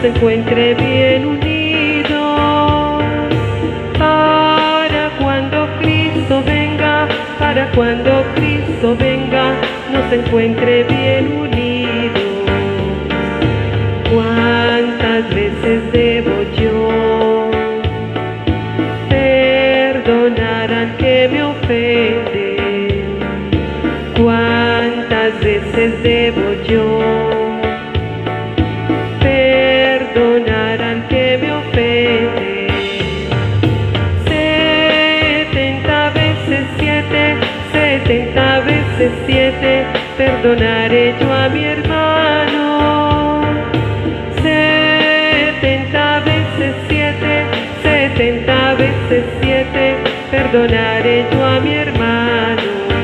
nos encuentre bien unidos, para cuando Cristo venga, para cuando Cristo venga, nos encuentre bien unidos. ¿Cuántas veces debo yo perdonar al que me ofende? ¿Cuántas veces debo yo perdonar al que me ofende? 70 veces 7, 70 veces 7, perdonaré yo a mi hermano. 70 veces 7, 70 veces 7, perdonaré yo a mi hermano.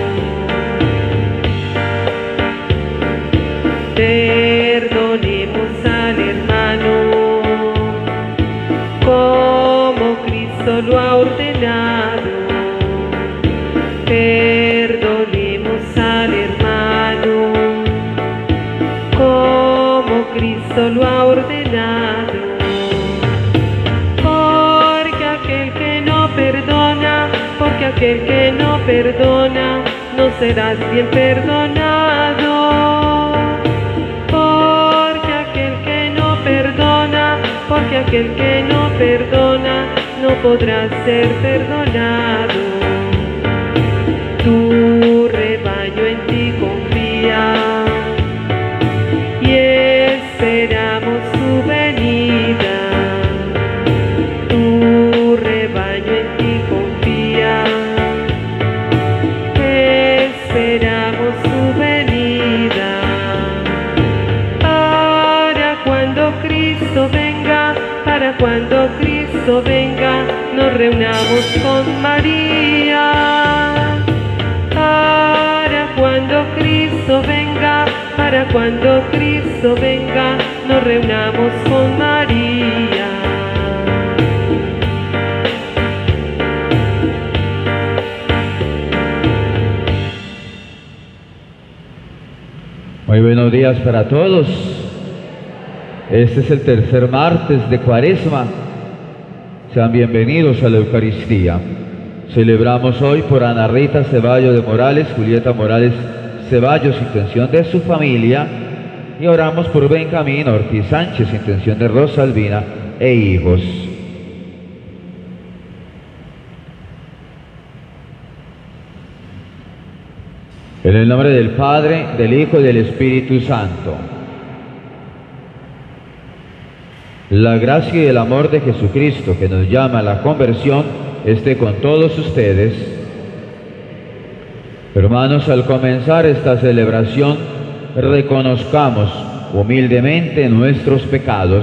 Perdonemos al hermano como Cristo lo ha ordenado. Perdonemos al hermano como Cristo lo ha ordenado. Porque aquel que no perdona, porque aquel que no perdona, no serás bien perdonado. Porque aquel que no perdona, no podrá ser perdonado. Tu rebaño en ti confía y esperamos su venida. Tu rebaño en ti confía, esperamos su venida. Para cuando Cristo venga, para cuando Cristo venga, nos reunamos con María. Para cuando Cristo venga, para cuando Cristo venga, nos reunamos con María. Muy buenos días para todos. Este es el tercer martes de Cuaresma. Sean bienvenidos a la Eucaristía. Celebramos hoy por Ana Rita Ceballos de Morales, Julieta Morales Ceballos, intención de su familia, y oramos por Benjamín Ortiz Sánchez, intención de Rosa Albina e hijos. En el nombre del Padre, del Hijo y del Espíritu Santo. La gracia y el amor de Jesucristo, que nos llama a la conversión, esté con todos ustedes. Hermanos, al comenzar esta celebración, reconozcamos humildemente nuestros pecados.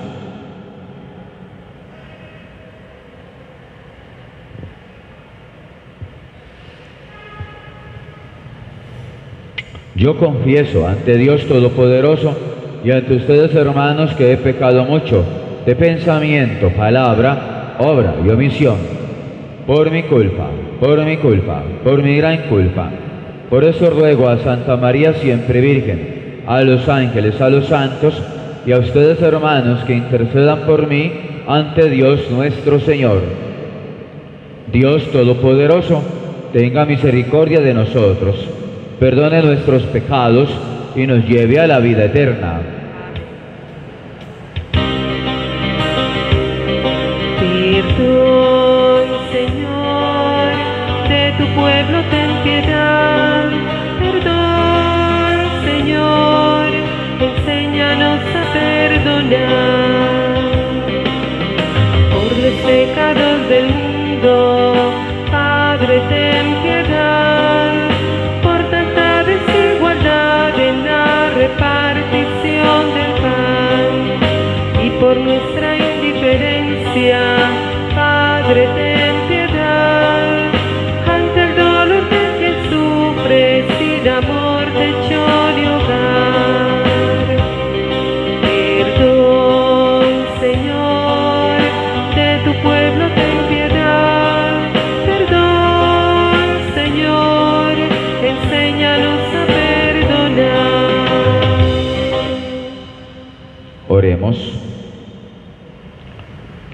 Yo confieso ante Dios Todopoderoso y ante ustedes, hermanos, que he pecado mucho de pensamiento, palabra, obra y omisión, por mi culpa, por mi gran culpa. Por eso ruego a Santa María siempre Virgen, a los ángeles, a los santos y a ustedes, hermanos, que intercedan por mí ante Dios nuestro Señor. Dios Todopoderoso, tenga misericordia de nosotros, perdone nuestros pecados y nos lleve a la vida eterna. Perdón, Señor, de tu pueblo ten piedad. Perdón, Señor, enséñanos a perdonar. Por los pecados del mundo, Padre, ten piedad. Por tanta desigualdad en la repartición del pan y por nuestra indiferencia, Padre, ten piedad. Ante el dolor del que sufre sin amor de hecho de hogar. Perdón, Señor, de tu pueblo ten piedad. Perdón, Señor, enséñanos a perdonar. Oremos.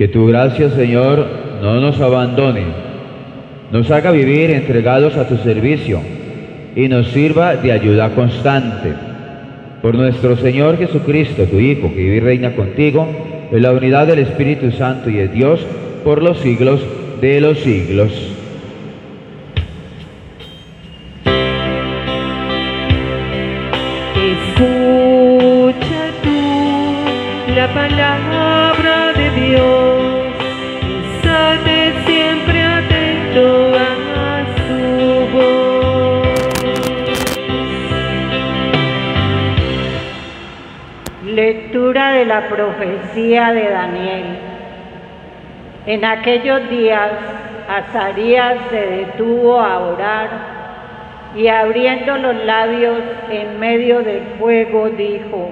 Que tu gracia, Señor, no nos abandone, nos haga vivir entregados a tu servicio y nos sirva de ayuda constante. Por nuestro Señor Jesucristo, tu Hijo, que vive y reina contigo, en la unidad del Espíritu Santo y de Dios, por los siglos de los siglos. Escucha tú la palabra de Dios, estate siempre atento a su voz. Lectura de la profecía de Daniel. En aquellos días, Azarías se detuvo a orar y abriendo los labios en medio del fuego dijo: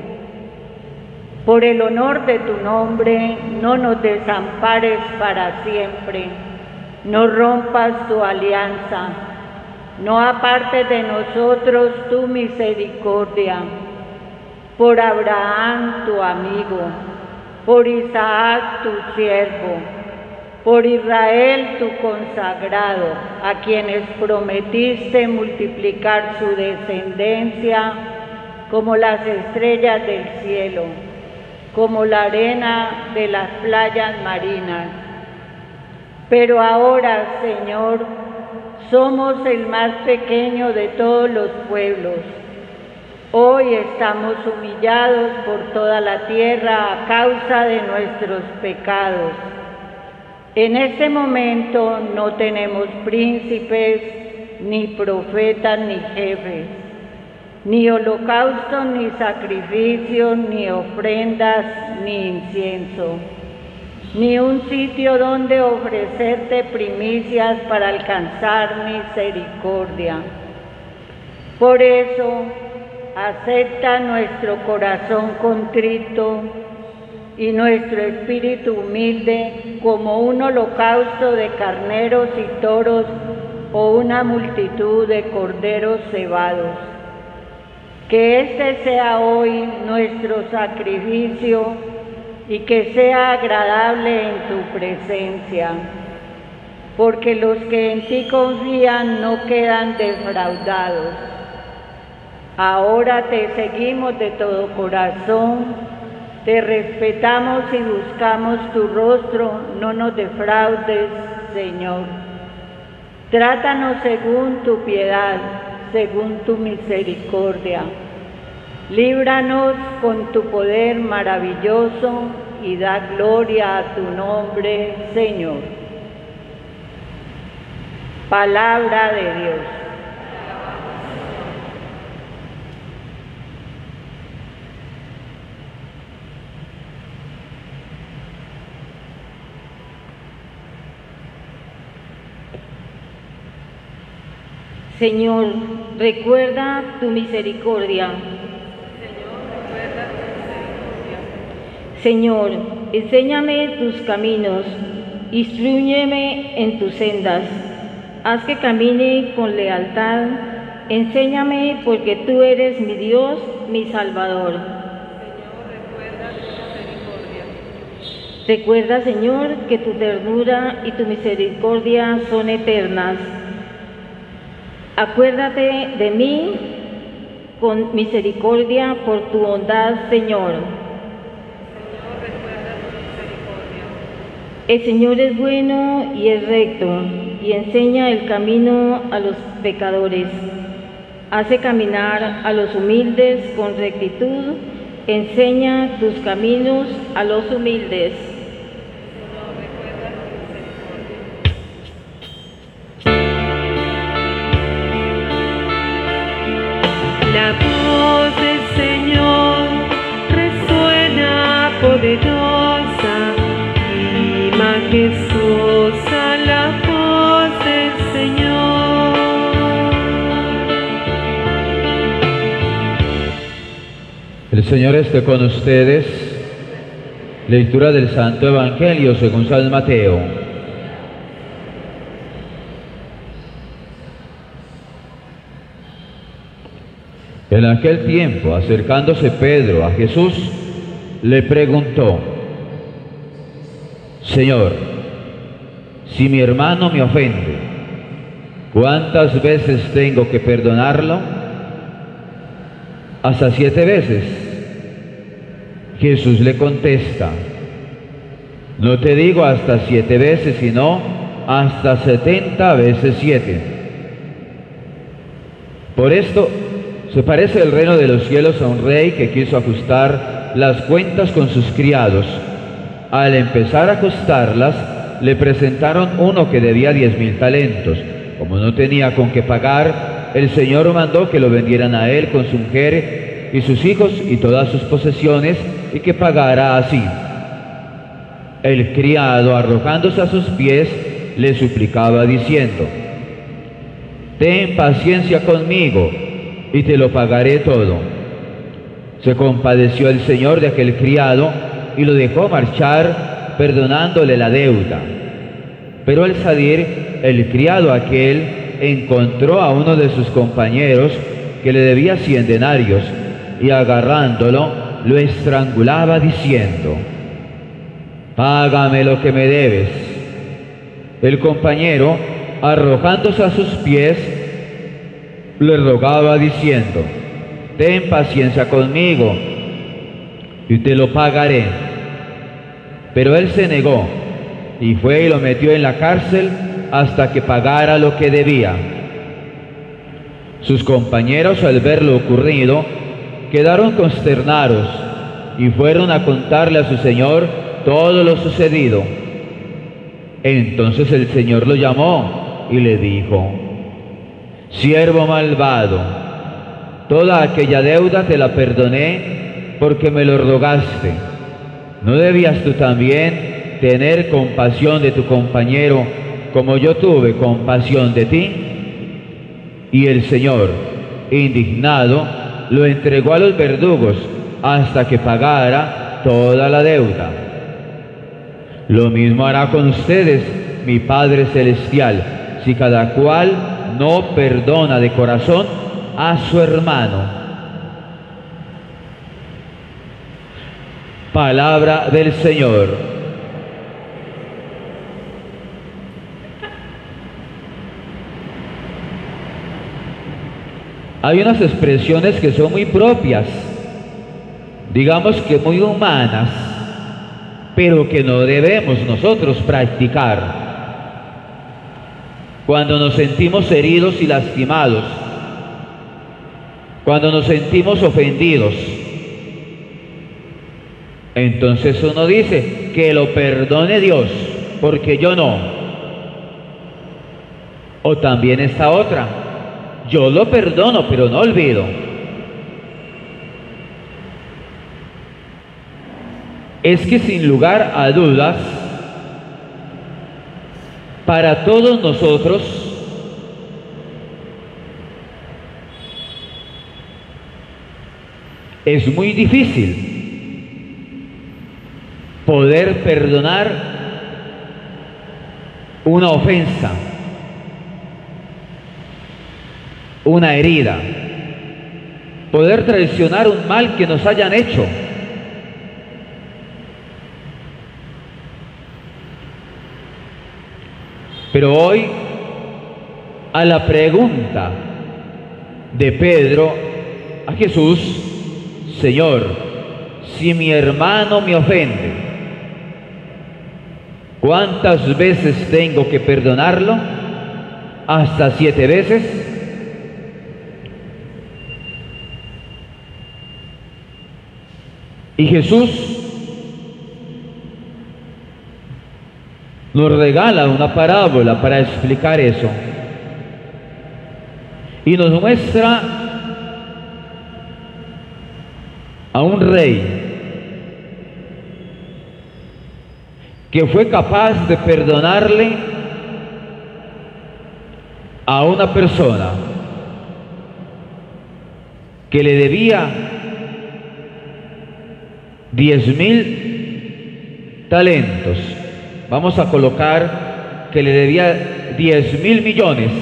por el honor de tu nombre, no nos desampares para siempre, no rompas tu alianza, no apartes de nosotros tu misericordia. Por Abraham tu amigo, por Isaac tu siervo, por Israel tu consagrado, a quienes prometiste multiplicar su descendencia como las estrellas del cielo, como la arena de las playas marinas. Pero ahora, Señor, somos el más pequeño de todos los pueblos. Hoy estamos humillados por toda la tierra a causa de nuestros pecados. En este momento no tenemos príncipes, ni profetas, ni jefes, ni holocaustos, ni sacrificios, ni ofrendas, ni incienso, ni un sitio donde ofrecerte primicias para alcanzar misericordia. Por eso, acepta nuestro corazón contrito y nuestro espíritu humilde como un holocausto de carneros y toros o una multitud de corderos cebados. Que este sea hoy nuestro sacrificio y que sea agradable en tu presencia, porque los que en ti confían no quedan defraudados. Ahora te seguimos de todo corazón, te respetamos y buscamos tu rostro, no nos defraudes, Señor. Trátanos según tu piedad, según tu misericordia. Líbranos con tu poder maravilloso y da gloria a tu nombre, Señor. Palabra de Dios. Señor, recuerda tu misericordia. Señor, enséñame tus caminos, instrúyeme en tus sendas. Haz que camine con lealtad, enséñame porque tú eres mi Dios, mi Salvador. Recuerda, Señor, que tu ternura y tu misericordia son eternas. Acuérdate de mí con misericordia por tu bondad, Señor. El Señor es bueno y es recto, y enseña el camino a los pecadores. Hace caminar a los humildes con rectitud, enseña tus caminos a los humildes. La voz del Señor resuena poderosa y majestuosa, la voz del Señor. El Señor esté con ustedes. Lectura del Santo Evangelio según San Mateo. En aquel tiempo, acercándose Pedro a Jesús, le preguntó: Señor, si mi hermano me ofende, ¿cuántas veces tengo que perdonarlo? Hasta 7 veces. Jesús le contesta, no te digo hasta 7 veces, sino hasta 70 veces 7. Por esto se parece el reino de los cielos a un rey que quiso ajustar las cuentas con sus criados. Al empezar a ajustarlas, le presentaron uno que debía 10.000 talentos. Como no tenía con qué pagar, el Señor mandó que lo vendieran a él con su mujer y sus hijos y todas sus posesiones, y que pagara así. El criado, arrojándose a sus pies, le suplicaba diciendo, ten paciencia conmigo y te lo pagaré todo. Se compadeció el Señor de aquel criado y lo dejó marchar, perdonándole la deuda. Pero al salir, el criado aquel encontró a uno de sus compañeros que le debía 100 denarios, y agarrándolo, lo estrangulaba diciendo, págame lo que me debes. El compañero, arrojándose a sus pies, le rogaba diciendo, ten paciencia conmigo y te lo pagaré. Pero él se negó y fue y lo metió en la cárcel hasta que pagara lo que debía. Sus compañeros, al ver lo ocurrido, quedaron consternados y fueron a contarle a su señor todo lo sucedido. Entonces el Señor lo llamó y le dijo, siervo malvado, toda aquella deuda te la perdoné porque me lo rogaste. ¿No debías tú también tener compasión de tu compañero como yo tuve compasión de ti? Y el Señor, indignado, lo entregó a los verdugos hasta que pagara toda la deuda. Lo mismo hará con ustedes mi Padre Celestial, si cada cual no perdona de corazón a su hermano. Palabra del Señor. Hay unas expresiones que son muy propias, digamos que muy humanas, pero que no debemos nosotros practicar. Cuando nos sentimos heridos y lastimados, cuando nos sentimos ofendidos, entonces uno dice que lo perdone Dios, porque yo no. O también esta otra, yo lo perdono, pero no olvido. Es que sin lugar a dudas, para todos nosotros, es muy difícil poder perdonar una ofensa, una herida, poder traicionar un mal que nos hayan hecho. Pero hoy, a la pregunta de Pedro a Jesús, Señor, si mi hermano me ofende, ¿cuántas veces tengo que perdonarlo? ¿Hasta 7 veces? Y Jesús nos regala una parábola para explicar eso. Y nos muestra a un rey que fue capaz de perdonarle a una persona que le debía 10.000 talentos. Vamos a colocar que le debía 10.000 millones.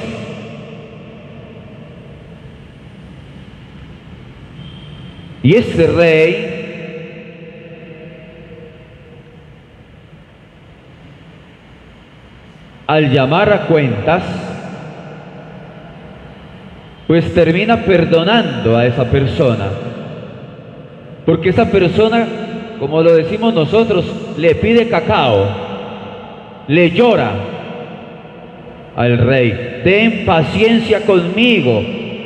Y este rey al llamar a cuentas, pues termina perdonando a esa persona, porque esa persona, como lo decimos nosotros, le pide cacao, le llora al rey: ten paciencia conmigo,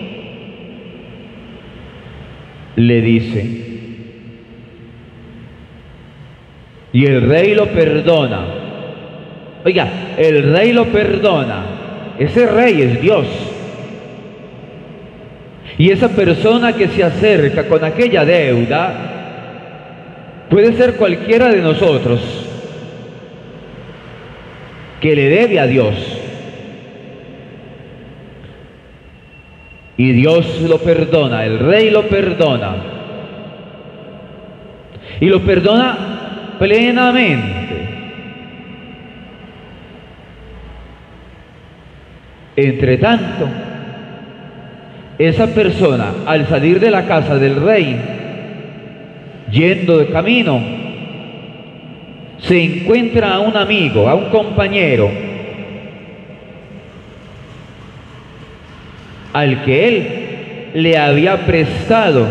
le dice. Y el rey lo perdona. Oiga, el rey lo perdona. Ese rey es Dios. Y esa persona que se acerca con aquella deuda puede ser cualquiera de nosotros que le debe a Dios. Y Dios lo perdona, el rey lo perdona. Y lo perdona plenamente. Entre tanto, esa persona, al salir de la casa del rey, yendo de camino, se encuentra a un amigo, a un compañero, al que él le había prestado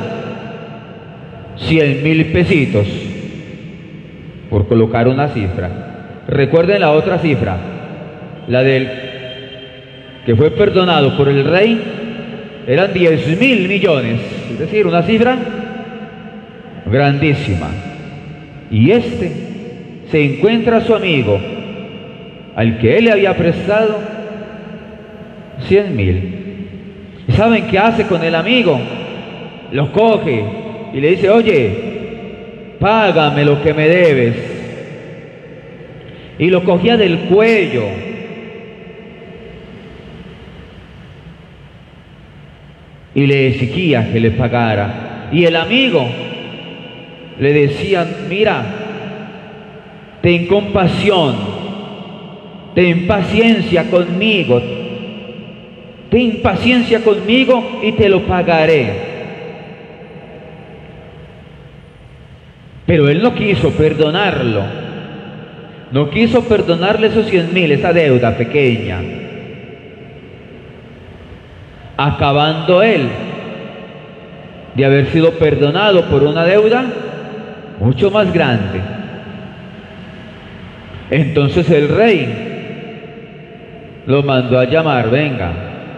100.000 pesitos, por colocar una cifra. Recuerden la otra cifra, la del que fue perdonado por el rey, eran 10.000 millones, es decir, una cifra grandísima. Y este se encuentra a su amigo, al que él le había prestado 100.000. ¿Y saben qué hace con el amigo? Lo coge y le dice: oye, págame lo que me debes. Y lo cogía del cuello. Y le exigía que le pagara. Y el amigo le decía: mira, ten compasión, ten paciencia conmigo, ten paciencia conmigo y te lo pagaré. Pero él no quiso perdonarlo, no quiso perdonarle esos 100.000, esa deuda pequeña, acabando él de haber sido perdonado por una deuda mucho más grande. Entonces el rey lo mandó a llamar: venga,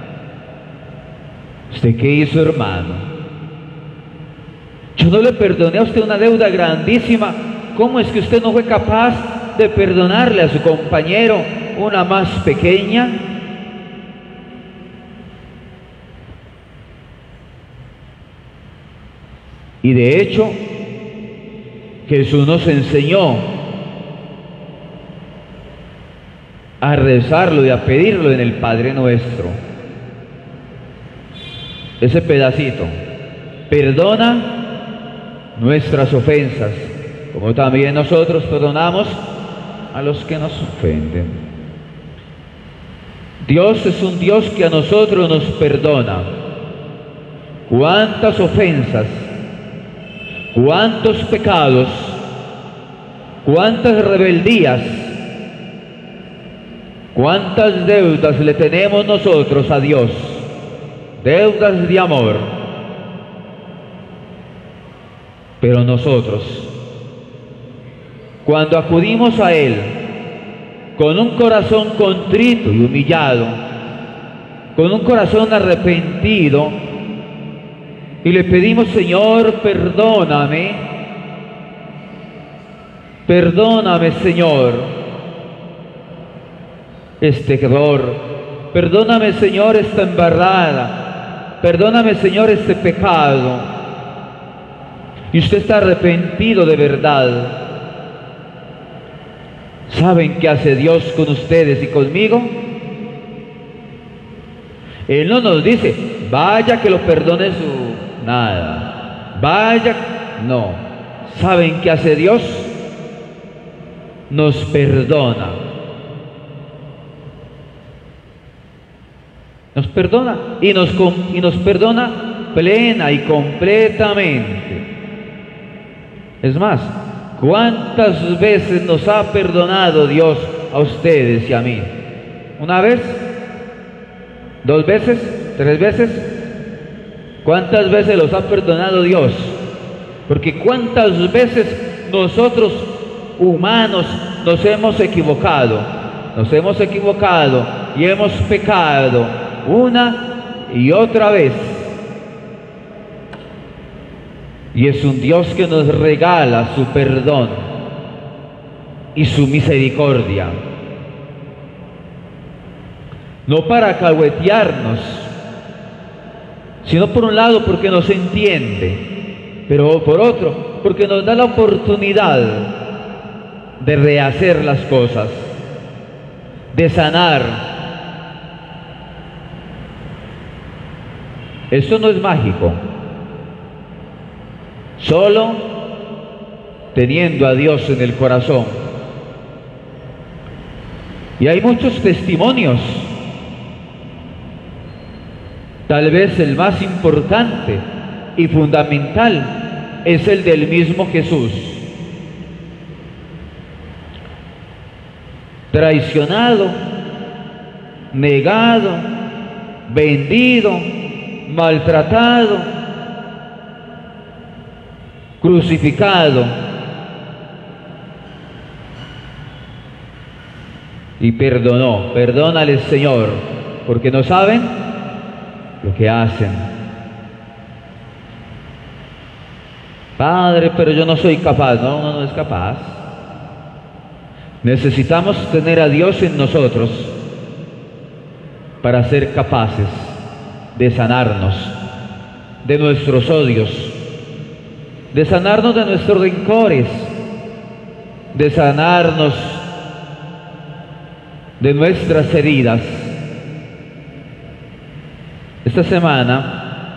¿usted qué hizo, hermano? Yo no le perdoné a usted una deuda grandísima. ¿Cómo es que usted no fue capaz de perdonarle a su compañero una más pequeña? Y de hecho, Jesús nos enseñó a rezarlo y a pedirlo en el Padre Nuestro. Ese pedacito: perdona nuestras ofensas, como también nosotros perdonamos a los que nos ofenden. Dios es un Dios que a nosotros nos perdona. ¿Cuántas ofensas, cuántos pecados, cuántas rebeldías, cuántas deudas le tenemos nosotros a Dios? Deudas de amor. Pero nosotros, cuando acudimos a Él con un corazón contrito y humillado, con un corazón arrepentido, y le pedimos: Señor, perdóname, perdóname, Señor, este error, perdóname, Señor, esta embarrada, perdóname, Señor, este pecado, y usted está arrepentido de verdad, ¿saben qué hace Dios con ustedes y conmigo? Él no nos dice: vaya que lo perdone su... nada, vaya, no. ¿Saben qué hace Dios? Nos perdona. Nos perdona y nos perdona plena y completamente. Es más, ¿cuántas veces nos ha perdonado Dios a ustedes y a mí? ¿Una vez? ¿2 veces? ¿3 veces? ¿Cuántas veces los ha perdonado Dios? Porque cuántas veces nosotros humanos nos hemos equivocado y hemos pecado una y otra vez. Y es un Dios que nos regala su perdón y su misericordia. No para alcahuetearnos, sino por un lado porque nos entiende, pero por otro porque nos da la oportunidad de rehacer las cosas, de sanar. Esto no es mágico. Solo teniendo a Dios en el corazón. Y hay muchos testimonios. Tal vez el más importante y fundamental es el del mismo Jesús. Traicionado, negado, vendido, maltratado, crucificado, y perdonó. Perdónales, Señor, porque no saben lo que hacen. Padre, pero yo no soy capaz. No, uno no es capaz. Necesitamos tener a Dios en nosotros para ser capaces de sanarnos de nuestros odios, de sanarnos de nuestros rencores, de sanarnos de nuestras heridas. Esta semana,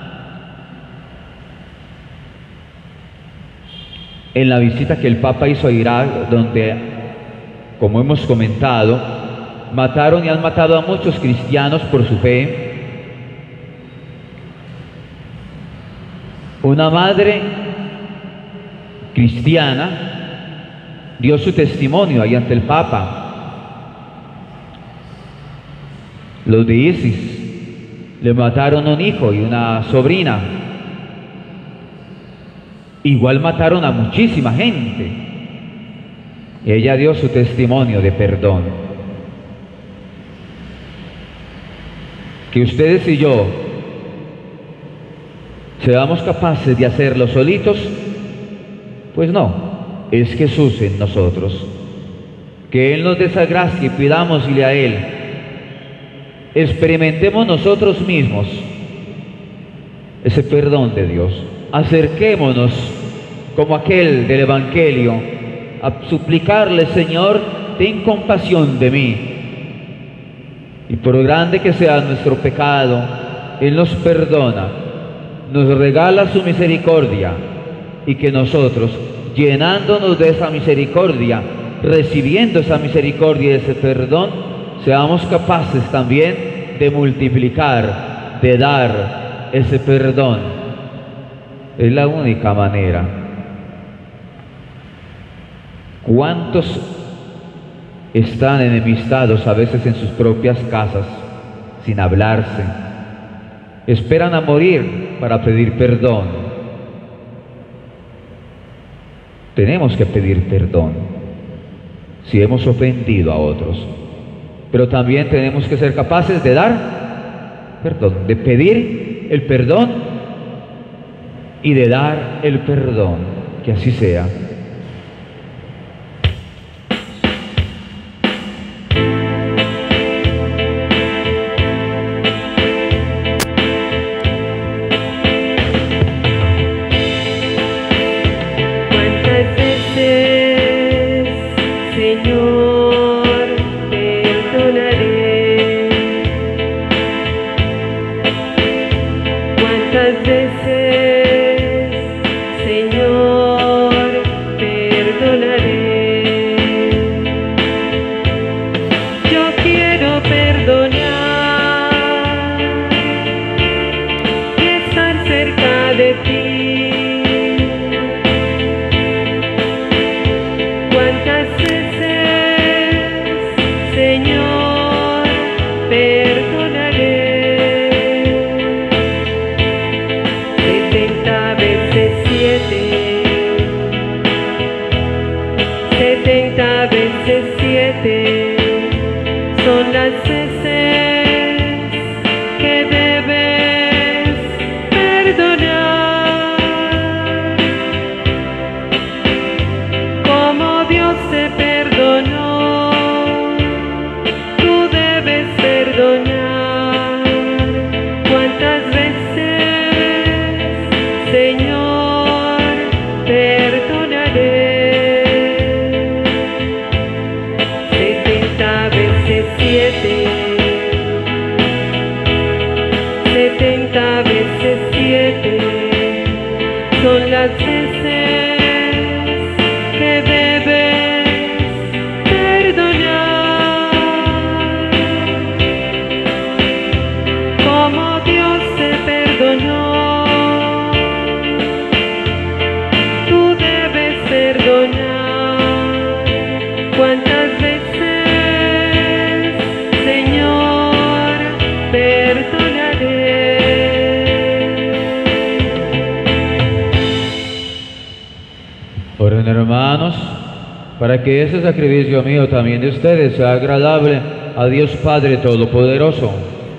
en la visita que el Papa hizo a Irak, donde, como hemos comentado, mataron y han matado a muchos cristianos por su fe, una madre cristiana dio su testimonio ahí ante el Papa. Los de ISIS le mataron un hijo y una sobrina. Igual mataron a muchísima gente. Y ella dio su testimonio de perdón. Que ustedes y yo seamos capaces de hacerlo solitos, pues no, es Jesús en nosotros. Que Él nos dé esa gracia y pidámosle a Él. Experimentemos nosotros mismos ese perdón de Dios. Acerquémonos como aquel del Evangelio a suplicarle: Señor, ten compasión de mí. Y por grande que sea nuestro pecado, Él nos perdona, nos regala su misericordia, y que nosotros, llenándonos de esa misericordia, recibiendo esa misericordia y ese perdón, seamos capaces también de multiplicar, de dar ese perdón. Es la única manera. ¿Cuántos están enemistados a veces en sus propias casas, sin hablarse? Esperan a morir para pedir perdón. Tenemos que pedir perdón si hemos ofendido a otros, pero también tenemos que ser capaces de dar perdón, de pedir el perdón y de dar el perdón. Que así sea. 7 son las veces que debes perdonar. Como Dios te perdonó, tú debes perdonar. ¿Cuántas veces, Señor, perdonaré? 70 veces 7, 70 veces 7 son las veces que debes perdonar. Como Dios te perdonó, tú debes perdonar. ¿Cuántas veces, Señor, perdonaré? Oren, hermanos, para que ese sacrificio mío también de ustedes sea agradable a Dios Padre Todopoderoso.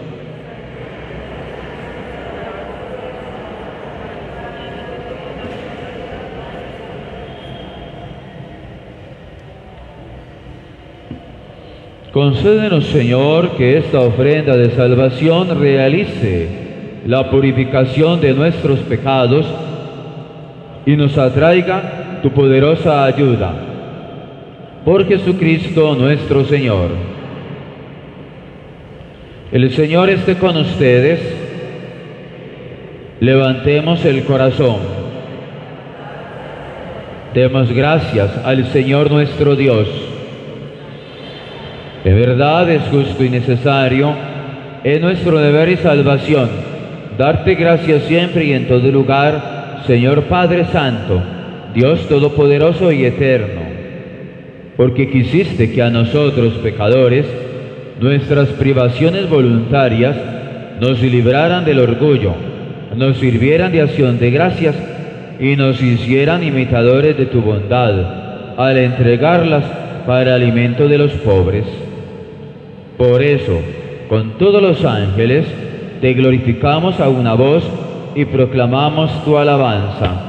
Concédenos, Señor, que esta ofrenda de salvación realice la purificación de nuestros pecados y nos atraiga tu poderosa ayuda. Por Jesucristo nuestro Señor. El Señor esté con ustedes. Levantemos el corazón. Demos gracias al Señor nuestro Dios. De verdad es justo y necesario, es nuestro deber y salvación, darte gracias siempre y en todo lugar, Señor Padre Santo, Dios Todopoderoso y Eterno, porque quisiste que a nosotros, pecadores, nuestras privaciones voluntarias nos libraran del orgullo, nos sirvieran de acción de gracias y nos hicieran imitadores de tu bondad, al entregarlas para alimento de los pobres. Por eso, con todos los ángeles, te glorificamos a una voz y proclamamos tu alabanza.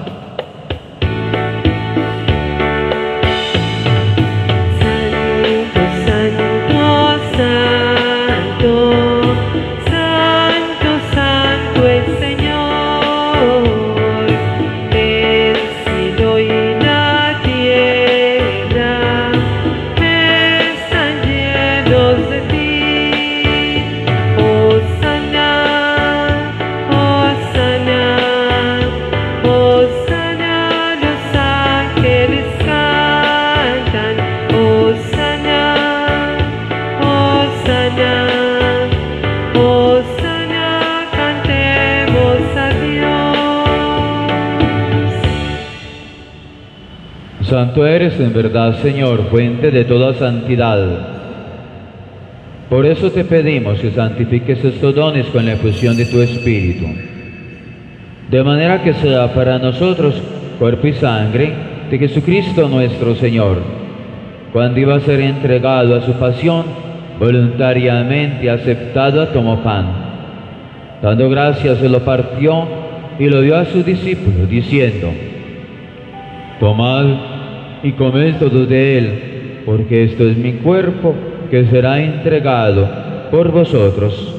Santo eres en verdad, Señor, fuente de toda santidad. Por eso te pedimos que santifiques estos dones con la efusión de tu Espíritu, de manera que sea para nosotros cuerpo y sangre de Jesucristo nuestro Señor, cuando iba a ser entregado a su pasión, voluntariamente aceptado, tomó pan. Dando gracias, se lo partió y lo dio a sus discípulos, diciendo: tomad y comed todos de él, porque esto es mi cuerpo que será entregado por vosotros.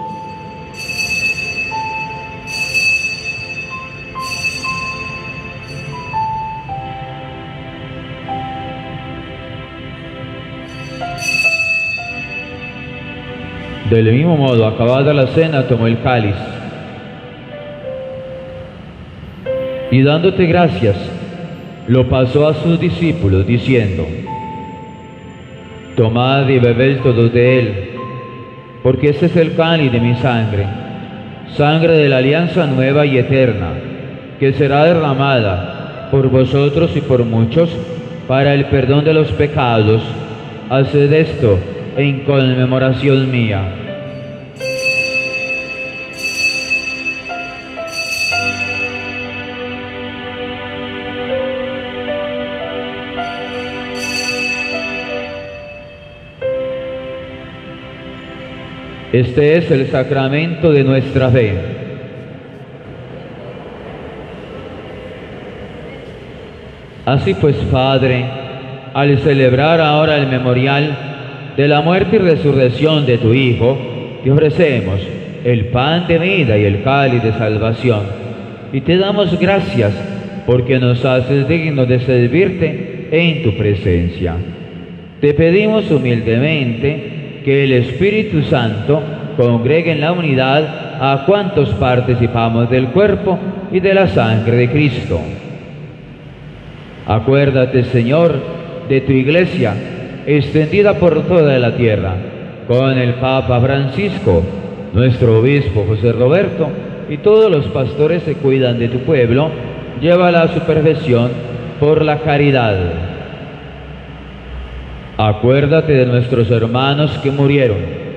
Del mismo modo, acabada la cena, tomó el cáliz y dándote gracias, lo pasó a sus discípulos, diciendo: tomad y bebed todos de él, porque este es el cáliz de mi sangre, sangre de la alianza nueva y eterna, que será derramada por vosotros y por muchos para el perdón de los pecados. Haced esto en conmemoración mía. Este es el sacramento de nuestra fe. Así pues, Padre, al celebrar ahora el memorial de la muerte y resurrección de tu Hijo, te ofrecemos el pan de vida y el cáliz de salvación, y te damos gracias porque nos haces dignos de servirte en tu presencia. Te pedimos humildemente que el Espíritu Santo congregue en la unidad a cuantos participamos del cuerpo y de la sangre de Cristo. Acuérdate, Señor, de tu Iglesia, extendida por toda la tierra, con el Papa Francisco, nuestro obispo José Roberto, y todos los pastores que cuidan de tu pueblo. Llévala a su perfección por la caridad. Acuérdate de nuestros hermanos que murieron: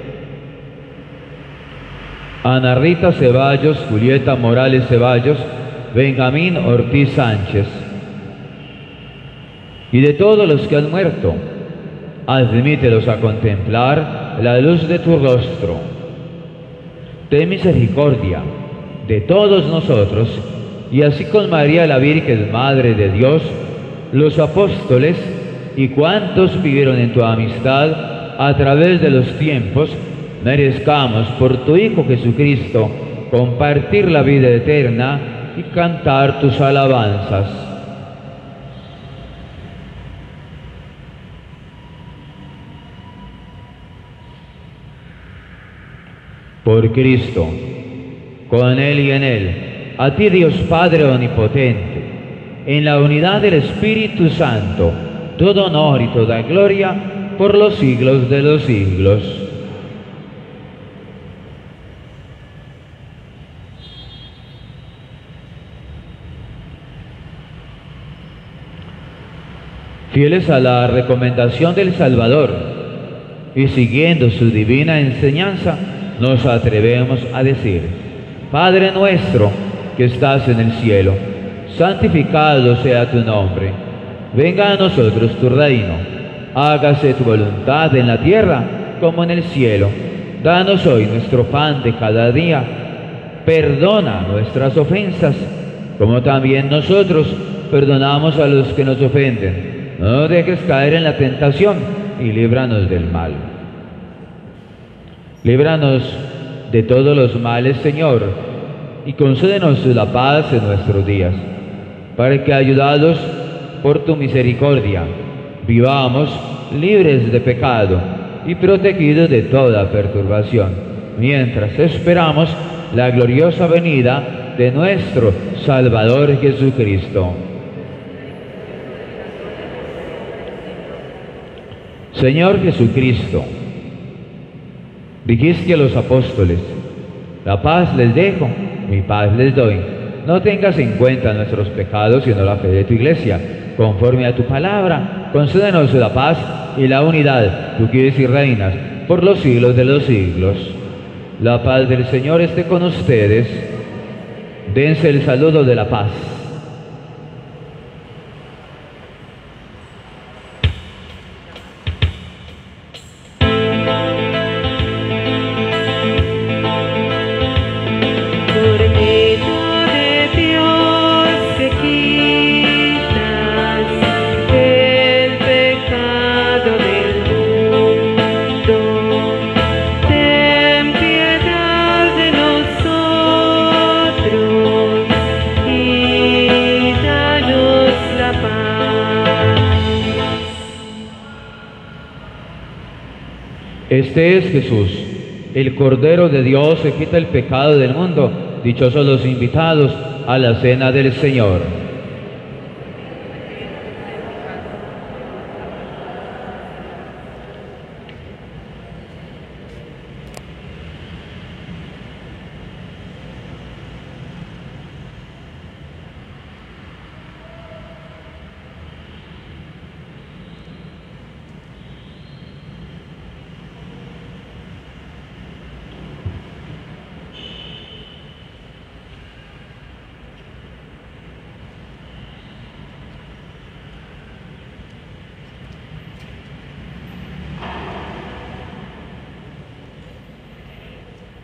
Ana Rita Ceballos, Julieta Morales Ceballos, Benjamín Ortiz Sánchez, y de todos los que han muerto. Admítelos a contemplar la luz de tu rostro. Ten misericordia de todos nosotros, y así con María la Virgen, Madre de Dios, los apóstoles y cuantos vivieron en tu amistad a través de los tiempos, merezcamos por tu Hijo Jesucristo compartir la vida eterna y cantar tus alabanzas. Por Cristo, con Él y en Él, a ti Dios Padre Omnipotente, en la unidad del Espíritu Santo, todo honor y toda gloria por los siglos de los siglos. Fieles a la recomendación del Salvador y siguiendo su divina enseñanza, nos atrevemos a decir: Padre nuestro que estás en el cielo, santificado sea tu nombre. Venga a nosotros tu reino. Hágase tu voluntad en la tierra como en el cielo. Danos hoy nuestro pan de cada día. Perdona nuestras ofensas, como también nosotros perdonamos a los que nos ofenden. No nos dejes caer en la tentación y líbranos del mal. Líbranos de todos los males, Señor, y concédenos la paz en nuestros días, para que, ayudados por tu misericordia, vivamos libres de pecado y protegidos de toda perturbación, mientras esperamos la gloriosa venida de nuestro Salvador Jesucristo. Señor Jesucristo, dijiste a los apóstoles: la paz les dejo, mi paz les doy. No tengas en cuenta nuestros pecados, sino la fe de tu Iglesia. Conforme a tu palabra, concédenos la paz y la unidad, tú que vives y reinas por los siglos de los siglos. La paz del Señor esté con ustedes. Dense el saludo de la paz. Este es Jesús, el Cordero de Dios que quita el pecado del mundo. Dichosos los invitados a la cena del Señor.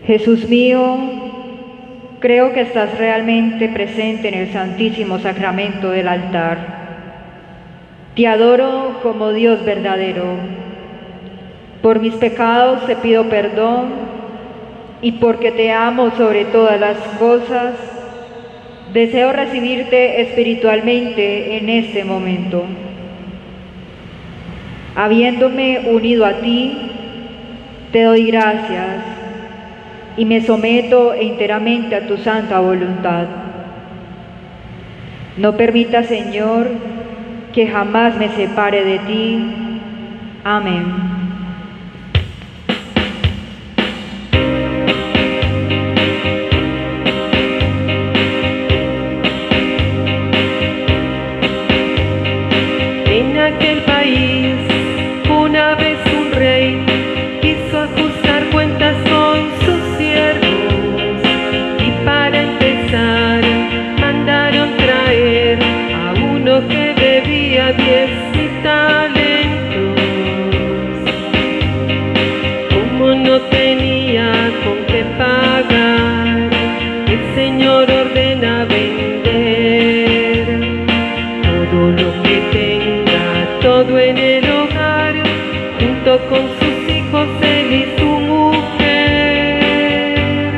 Jesús mío, creo que estás realmente presente en el Santísimo Sacramento del altar. Te adoro como Dios verdadero. Por mis pecados te pido perdón y porque te amo sobre todas las cosas, deseo recibirte espiritualmente en este momento. Habiéndome unido a ti, te doy gracias y me someto enteramente a tu santa voluntad. No permita, Señor, que jamás me separe de ti. Amén. En aquel país, una vez un rey quiso ajustar cuentas con sus siervos y para empezar mandaron traer a uno que debía 10.000 talentos. Como no tenía con qué pagar, el Señor ordena vender todo lo que tenga, todo en el hogar, junto con sus hijos, él y su mujer.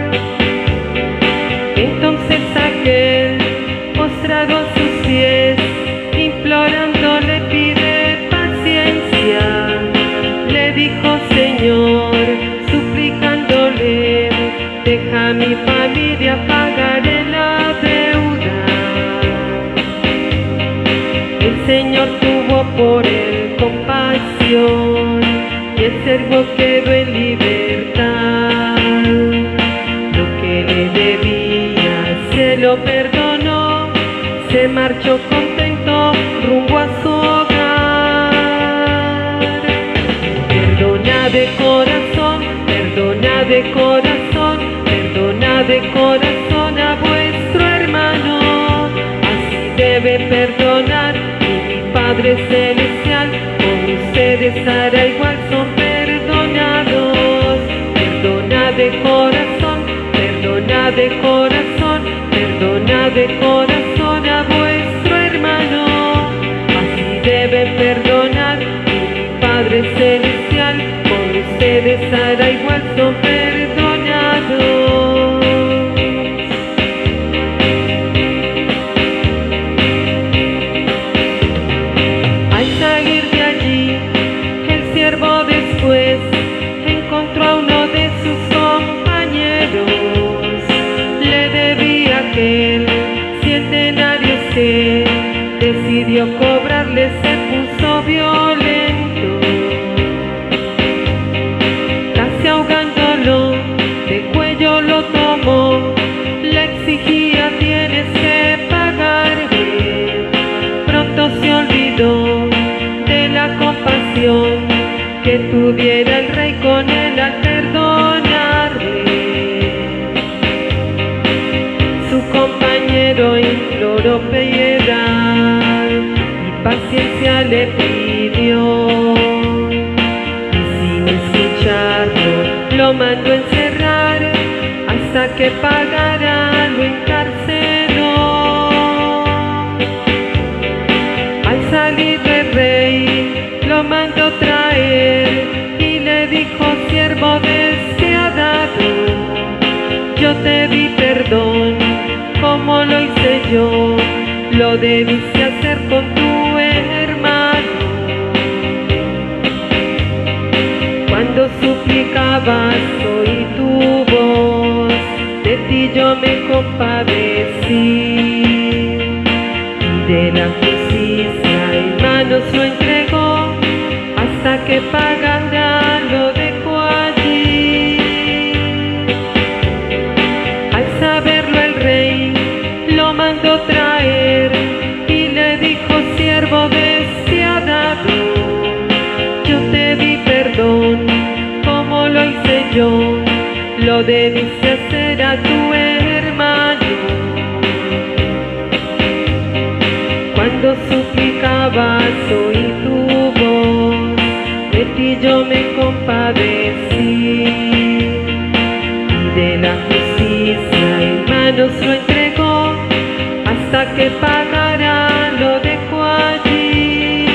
Entonces aquel, postrado a sus pies, implorando le pide paciencia, le dijo: Señor, suplicándole, deja a mi familia, pagaré la deuda. El Señor tuvo por él compasión y el siervo quedó en libertad. Lo que le debía se lo perdonó, se marchó contento rumbo a su hogar. Perdona de corazón, perdona de corazón, perdona de corazón a vuestro hermano. Así debe perdonar mi Padre Celestial, con ustedes hará igual, son perdonados. Perdona de corazón, perdona de corazón, perdona de corazón a vuestro hermano. Así debe perdonar mi Padre Celestial, con ustedes hará igual, son perdonados. Después encontró a uno de sus compañeros, le debía aquel 100 denarios que decidió cobrarle, se puso violento, casi ahogándolo, de cuello lo tomó, le exigía: tienes que pagarme. Pronto se olvidó de la compasión que tuviera el rey con él al perdonarle. Su compañero imploró piedad y paciencia le pidió, y sin escucharlo lo mandó encerrar hasta que pagara, lo encarceló. Al salir el rey lo mandó traer y le dijo: siervo despiadado, yo te di perdón como lo hice yo, lo debiste hacer con tu hermano. Cuando suplicabas oí tu voz, de ti yo me compadecí, y de la justicia en manos lo entregó, hasta que pagara lo dejó allí. Al saberlo el rey lo mandó traer y le dijo: siervo despiadado, yo te di perdón como lo hice yo, lo debiste hacer a tu hermano. Cuando suplicabas oí tu voz, de ti yo me compadecí, y manos lo entregó, hasta que pagara lo dejó allí.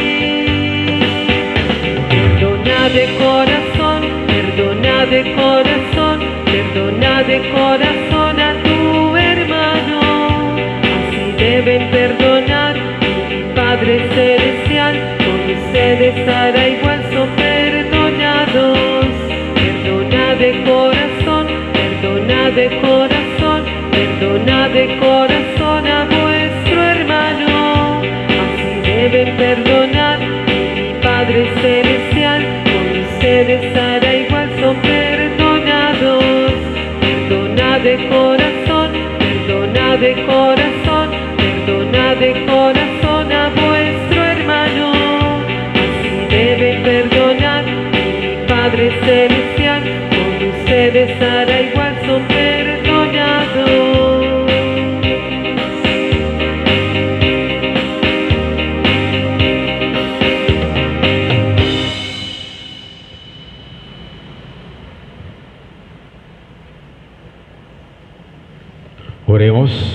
Perdona de corazón, perdona de corazón, perdona de corazón a tu hermano. Así deben perdonar mi Padre Celestial, con ustedes hará igual, son perdonados. Perdona de corazón, perdona de corazón, perdona de corazón a vuestro hermano. Así deben perdonar mi Padre Celestial, con ustedes hará igual, son perdonados. Perdona de corazón, perdona de corazón, perdona de corazón a vuestro hermano. Así deben perdonar mi Padre Celestial, con ustedes hará igual, son perdonados. Oremos.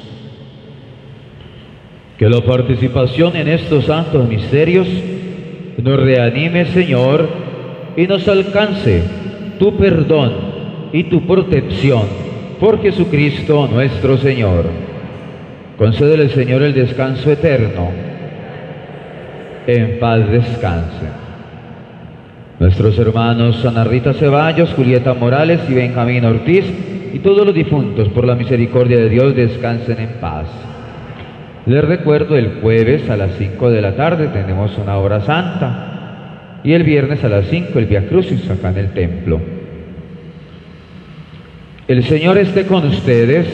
Que la participación en estos santos misterios nos reanime, Señor, y nos alcance tu perdón y tu protección por Jesucristo nuestro Señor. Concédele, Señor, el descanso eterno. En paz descanse. Nuestros hermanos Ana Rita Ceballos, Julieta Morales y Benjamín Ortiz, y todos los difuntos, por la misericordia de Dios, descansen en paz. Les recuerdo, el jueves a las 5 de la tarde tenemos una hora santa, y el viernes a las 5 el Vía Crucis acá en el templo. El Señor esté con ustedes.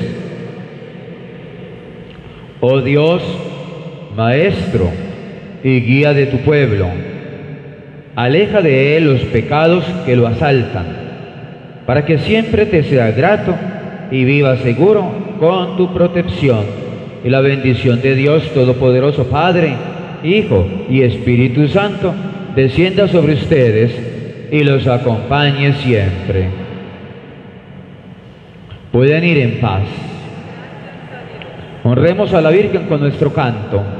Oh Dios, Maestro y guía de tu pueblo, aleja de él los pecados que lo asaltan, para que siempre te sea grato y viva seguro con tu protección. Y la bendición de Dios Todopoderoso, Padre, Hijo y Espíritu Santo, descienda sobre ustedes y los acompañe siempre. Pueden ir en paz. Honremos a la Virgen con nuestro canto.